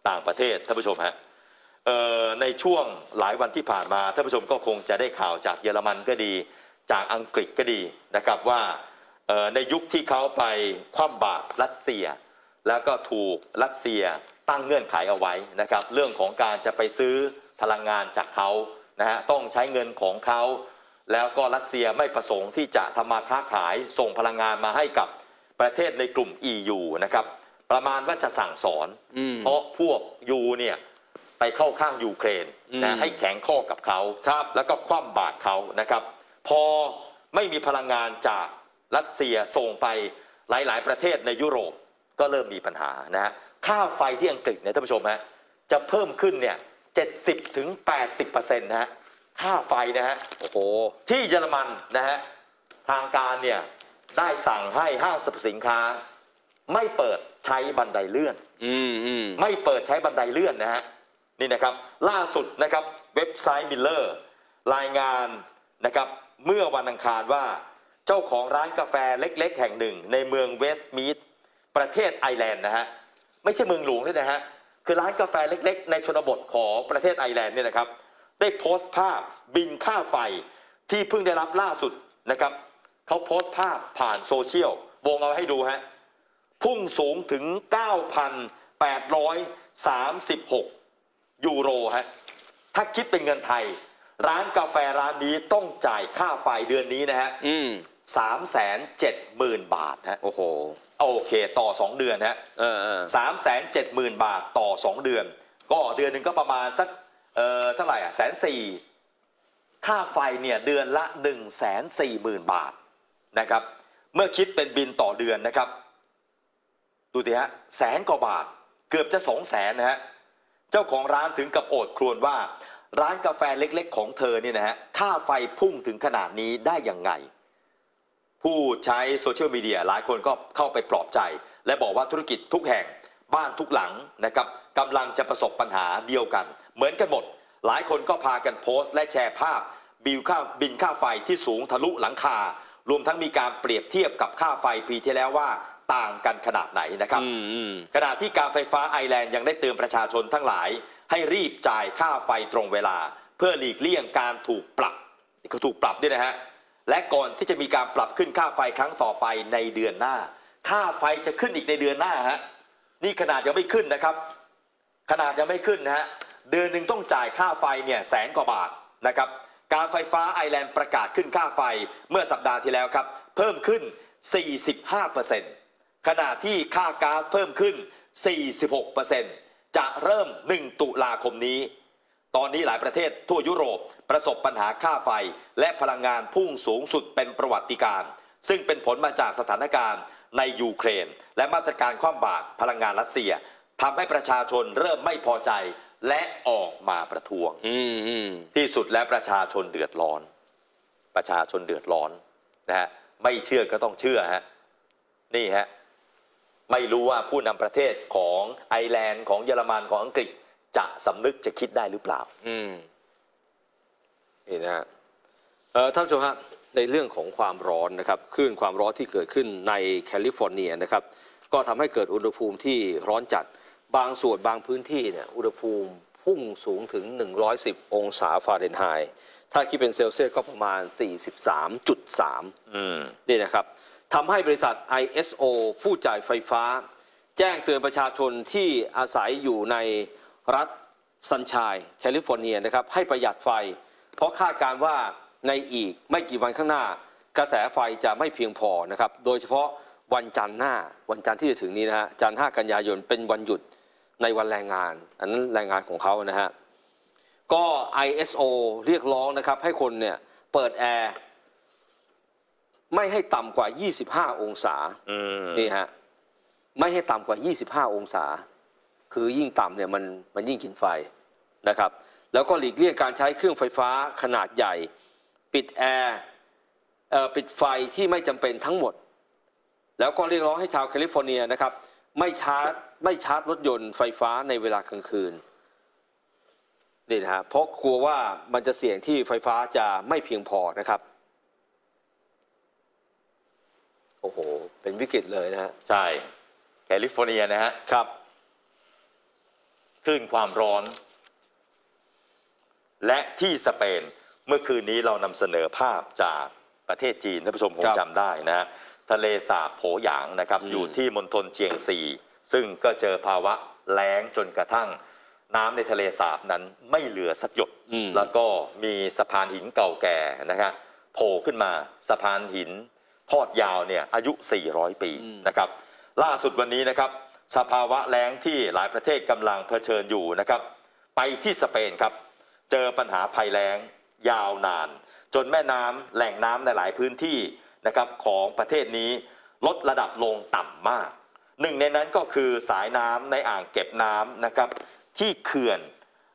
ต่างประเทศท่านผู้ชมฮะในช่วงหลายวันที่ผ่านมาท่านผู้ชมก็คงจะได้ข่าวจากเยอรมันก็ดีจากอังกฤษก็ดีนะครับว่าในยุคที่เขาไปคว่ำบาตรรัสเซียแล้วก็ถูกรัสเซียตั้งเงื่อนไขเอาไว้นะครับเรื่องของการจะไปซื้อพลังงานจากเขานะฮะต้องใช้เงินของเขาแล้วก็รัสเซียไม่ประสงค์ที่จะทำมาค้าขายส่งพลังงานมาให้กับประเทศในกลุ่ม EU นะครับประมาณว่าจะสั่งสอนเพราะพวกยูเนี่ยไปเข้าข้างยูเครนนะให้แข็งข้อกับเขาแล้วก็คว่ำบาตรเขานะครับพอไม่มีพลังงานจากรัสเซียส่งไปหลายๆประเทศในยุโรปก็เริ่มมีปัญหานะฮะค่าไฟที่อังกฤษเนี่ยท่านผู้ชมฮะจะเพิ่มขึ้นเนี่ย70-80%นะฮะค่าไฟนะฮะโอ้โหที่เยอรมันนะฮะทางการเนี่ยได้สั่งให้ห้างสรรพสินค้าไม่เปิดใช้บันไดเลื่อนไม่เปิดใช้บันไดเลื่อนนะฮะนี่นะครับล่าสุดนะครับเว็บไซต์มิลเลอร์รายงานนะครับเมื่อวันอังคารว่าเจ้าของร้านกาแฟเล็กๆแห่งหนึ่งในเมืองเวสต์มีดประเทศไอร์แลนด์นะฮะไม่ใช่เมืองหลวงด้วยนะฮะคือร้านกาแฟเล็กๆในชนบทของประเทศไอร์แลนด์เนี่ยนะครับได้โพสต์ภาพบินค่าไฟที่เพิ่งได้รับล่าสุดนะครับเขาโพสต์ภาพผ่านโซเชียลวงเอาให้ดูฮะพุ่งสูงถึง 9,836 ยูโรฮะถ้าคิดเป็นเงินไทยร้านกาแฟร้านนี้ต้องจ่ายค่าไฟเดือนนี้นะฮะ370,000 บาทฮะโอ้โหโอเคต่อ2เดือนฮะ370,000 บาทต่อ2เดือนก็เดือนหนึ่งก็ประมาณสักเท่าไหร่อ่ะ140,000ค่าไฟเนี่ยเดือนละ140,000 บาทนะครับเมื่อคิดเป็นบินต่อเดือนนะครับดูสิฮะ100,000 กว่าบาทเกือบจะ200,000นะฮะเจ้าของร้านถึงกับโอดครวญว่าร้านกาแฟเล็กๆของเธอเนี่ยนะฮะค่าไฟพุ่งถึงขนาดนี้ได้ยังไงผู้ใช้โซเชียลมีเดียหลายคนก็เข้าไปปลอบใจและบอกว่าธุรกิจทุกแห่งบ้านทุกหลังนะครับกำลังจะประสบปัญหาเดียวกันเหมือนกันหมดหลายคนก็พากันโพสต์และแชร์ภาพบินค่าไฟที่สูงทะลุหลังคารวมทั้งมีการเปรียบเทียบกับค่าไฟปีที่แล้วว่าต่างกันขนาดไหนนะครับขณะที่การไฟฟ้าไอร์แลนด์ยังได้เตือนประชาชนทั้งหลายให้รีบจ่ายค่าไฟตรงเวลาเพื่อหลีกเลี่ยงการถูกปรับด้วยนะฮะและก่อนที่จะมีการปรับขึ้นค่าไฟครั้งต่อไปในเดือนหน้าค่าไฟจะขึ้นอีกในเดือนหน้าฮะนี่ขนาดยังไม่ขึ้นนะครับขนาดยังไม่ขึ้นนะฮะเดือนหนึ่งต้องจ่ายค่าไฟเนี่ย100,000 กว่าบาทนะครับการไฟฟ้าไอร์แลนด์ประกาศขึ้นค่าไฟเมื่อสัปดาห์ที่แล้วครับเพิ่มขึ้น 45%ขณะที่ค่าก๊าซเพิ่มขึ้น 46%จะเริ่ม1 ตุลาคมนี้ตอนนี้หลายประเทศทั่วยุโรปประสบปัญหาค่าไฟและพลังงานพุ่งสูงสุดเป็นประวัติการณ์ซึ่งเป็นผลมาจากสถานการณ์ในยูเครนและมาตรการคว่ำบาตรพลังงานรัสเซียทำให้ประชาชนเริ่มไม่พอใจและออกมาประท้วงที่สุดแล้วประชาชนเดือดร้อนนะฮะไม่เชื่อก็ต้องเชื่อฮะนี่ฮะไม่รู้ว่าผู้นำประเทศของไอร์แลนด์ของเยอรมันของอังกฤษจะสำนึกจะคิดได้หรือเปล่านี่นะฮะท่านผู้ชมฮะในเรื่องของความร้อนนะครับคลื่นความร้อนที่เกิดขึ้นในแคลิฟอร์เนียนะครับก็ทำให้เกิดอุณหภูมิที่ร้อนจัดบางส่วนบางพื้นที่เนี่ยอุณหภูมิพุ่งสูงถึง110 องศาฟาเรนไฮต์ถ้าคิดเป็นเซลเซียสก็ประมาณ 43.3 นี่นะครับทำให้บริษัท ISO ผู้จ่ายไฟฟ้าแจ้งเตือนประชาชนที่อาศัยอยู่ในรัฐซันชัยแคลิฟอร์เนียนะครับให้ประหยัดไฟเพราะคาดการณ์ว่าในอีกไม่กี่วันข้างหน้ากระแสไฟจะไม่เพียงพอนะครับโดยเฉพาะวันจันทร์ที่จะถึงนี้นะฮะจันทร์5 กันยายนเป็นวันหยุดในวันแรงงานอันนั้นแรงงานของเขานะฮะก็ ISO เรียกร้องนะครับให้คนเนี่ยเปิดแอร์ไม่ให้ต่ำกว่า25 องศานี่ฮะไม่ให้ต่ำกว่า25 องศาคือยิ่งต่ำเนี่ยมันยิ่งกินไฟนะครับแล้วก็หลีกเลี่ยงการใช้เครื่องไฟฟ้าขนาดใหญ่ปิดแอร์ปิดไฟที่ไม่จำเป็นทั้งหมดแล้วก็เรียกร้องให้ชาวแคลิฟอร์เนียนะครับไม่ชาร์จรถยนต์ไฟฟ้าในเวลากลางคืนนี่นะฮะเพราะกลัวว่ามันจะเสี่ยงที่ไฟฟ้าจะไม่เพียงพอนะครับโอ้โหเป็นวิกฤตเลยนะฮะใช่แคลิฟอร์เนียนะฮะครับคลื่นความร้อน และที่สเปนเมื่อคืนนี้เรานำเสนอภาพจากประเทศจีนท่านผู้ชมคงจำได้นะฮะทะเลสาบโผหยางนะครับอยู่ที่มณฑลเจียงซีซึ่งก็เจอภาวะแล้งจนกระทั่งน้ำในทะเลสาบนั้นไม่เหลือสักหยดแล้วก็มีสะพานหินเก่าแก่นะครับโผล่ขึ้นมาสะพานหินทอดยาวเนี่ยอายุ 400 ปีนะครับล่าสุดวันนี้นะครับสภาวะแล้งที่หลายประเทศกำลังเผชิญอยู่นะครับไปที่สเปนครับเจอปัญหาภัยแล้งยาวนานจนแม่น้ำแหล่งน้ำในหลายพื้นที่นะครับของประเทศนี้ลดระดับลงต่ำมากหนึ่งในนั้นก็คือสายน้ำในอ่างเก็บน้ำนะครับที่เขื่อน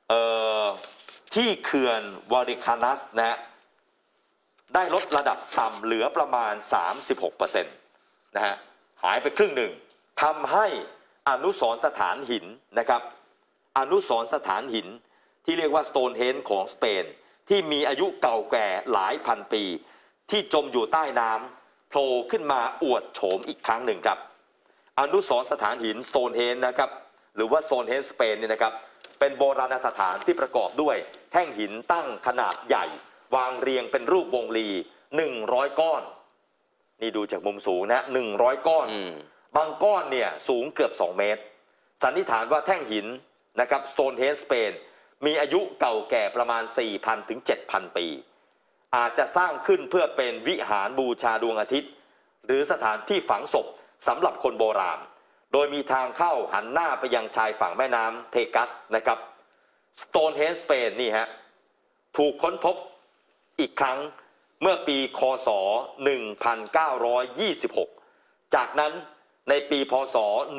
วาริคานัสนะได้ลดระดับต่ำเหลือประมาณ 36%นะฮะหายไปครึ่งหนึ่งทำให้อนุสรณ์สถานหินนะครับอนุสรณ์สถานหินที่เรียกว่าสโตนเฮนจ์ของสเปนที่มีอายุเก่าแก่หลายพันปีที่จมอยู่ใต้น้ำโผล่ขึ้นมาอวดโฉมอีกครั้งหนึ่งครับอนุสรณ์สถานหินสโตนเฮนจ์นะครับหรือว่าสโตนเฮนจ์สเปนเนี่ยนะครับเป็นโบราณสถานที่ประกอบด้วยแท่งหินตั้งขนาดใหญ่วางเรียงเป็นรูปวงรี100 ก้อนนี่ดูจากมุมสูงนะ100 ก้อนบางก้อนเนี่ยสูงเกือบ2 เมตรสันนิษฐานว่าแท่งหินนะครับสโตนเฮนจ์สเปนมีอายุเก่าแก่ประมาณ 4,000 ถึง 7,000 ปีอาจจะสร้างขึ้นเพื่อเป็นวิหารบูชาดวงอาทิตย์หรือสถานที่ฝังศพสำหรับคนโบราณโดยมีทางเข้าหันหน้าไปยังชายฝั่งแม่น้ำเทกัสนะครับสโตนเฮนจ์สเปนนี่ฮะถูกค้นพบอีกครั้งเมื่อปีคศ 1926 จากนั้นในปีพศ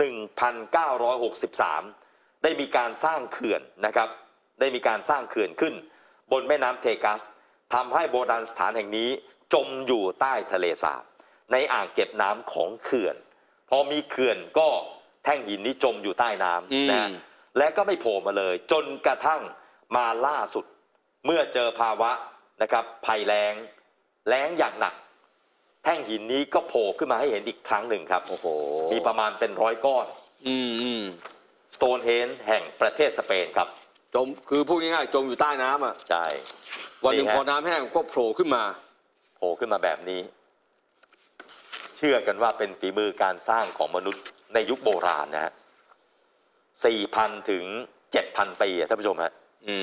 1963 ได้มีการสร้างเขื่อนนะครับได้มีการสร้างเขื่อนขึ้นบนแม่น้ำเทกัสทำให้โบราณสถานแห่งนี้จมอยู่ใต้ทะเลสาบในอ่างเก็บน้ำของเขื่อนพอมีเขื่อนก็แท่งหินนี้จมอยู่ใต้น้ำนะและก็ไม่โผล่มาเลยจนกระทั่งมาล่าสุดเมื่อเจอภาวะนะครับภัยแล้งอย่างหนักแท่งหินนี้ก็โผล่ขึ้นมาให้เห็นอีกครั้งหนึ่งครับโอ้โหมีประมาณเป็น100 ก้อนสโตนเฮนจ์แห่งประเทศสเปนครับจมคือพูดง่ายๆจมอยู่ใต้น้ำอ่ะใช่วันหนึ่งพอน้ำแห้งก็โผล่ขึ้นมาแบบนี้เชื่อกันว่าเป็นฝีมือการสร้างของมนุษย์ในยุคโบราณนะฮะ 4,000 ถึง 7,000 ปีท่านผู้ชมฮะ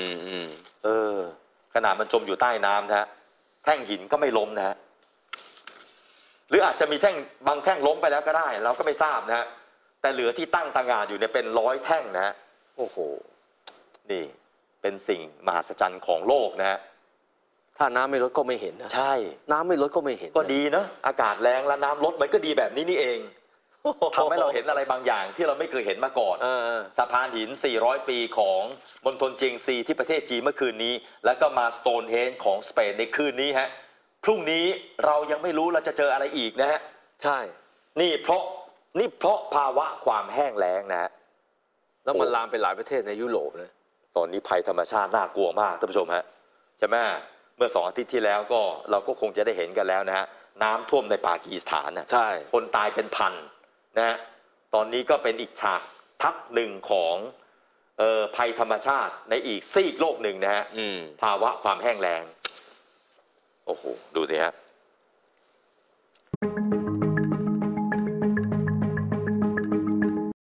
ขนาดมันจมอยู่ใต้น้ำนะฮะแท่งหินก็ไม่ล้มนะฮะหรืออาจจะมีบางแท่งล้มไปแล้วก็ได้เราก็ไม่ทราบนะฮะแต่เหลือที่ตั้งตางานอยู่เนี่ยเป็น100 แท่งนะฮะโอ้โหนี่เป็นสิ่งมหัศจรรย์ของโลกนะฮะถ้าน้ำไม่ลดก็ไม่เห็นนะใช่น้ำไม่ลดก็ไม่เห็นก็ดีนะอากาศแรงแล้วน้ำลดมันก็ดีแบบนี้นี่เองทำให้เราเห็นอะไรบางอย่างที่เราไม่เคยเห็นมาก่อนสะพานหิน400 ปีของมณฑลเจียงซีที่ประเทศจีนเมื่อคืนนี้แล้วก็มาสโตนเฮนจ์ของสเปนในคืนนี้ฮะพรุ่งนี้เรายังไม่รู้เราจะเจออะไรอีกนะฮะใช่นี่เพราะภาวะความแห้งแล้งนะฮะแล้วมันลามไปหลายประเทศในยุโรปนะตอนนี้ภัยธรรมชาติน่ากลัวมากท่านผู้ชมฮะใช่ไหมเมื่อ2 อาทิตย์ที่แล้วก็เราก็คงจะได้เห็นกันแล้วนะฮะน้ำท่วมในปากีสถานนะใช่คนตายเป็นพันนะตอนนี้ก็เป็นอีกฉากทัศน์หนึ่งของภัยธรรมชาติในอีกซีกโลกหนึ่งนะฮะภาวะความแห้งแล้งโอ้โหดูสิฮะ